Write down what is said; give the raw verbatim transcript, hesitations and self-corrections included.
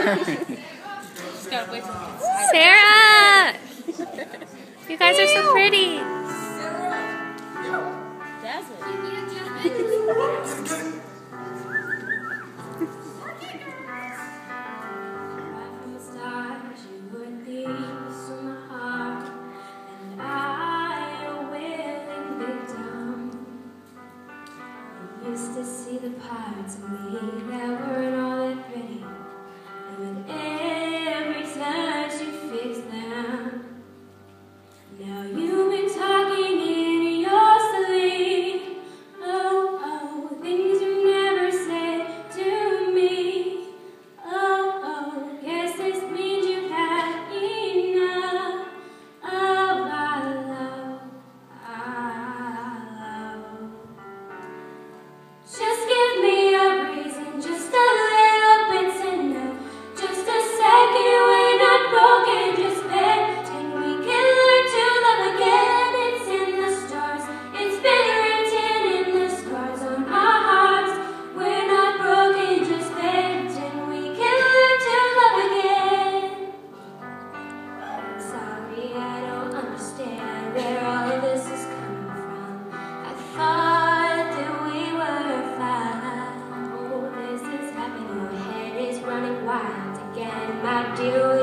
Sarah! You guys are so pretty. To see the parts of me that weren't all that pretty, and with every touch you fix them. Now you've been talking in your sleep. Oh, oh, things you never said to me. Oh, oh, guess this means you've had enough of our love, our love. Just give me a reason, just a little bit to know. Just a second, we're not broken, just pretend we can learn to love again. It's in the stars, it's been written in the scars on our hearts. We're not broken, just pretend we can learn to love again. Sorry, I don't understand where all of this is coming from. I thought that we were fine. Oh, this is happening, your head is running wild again, my dear.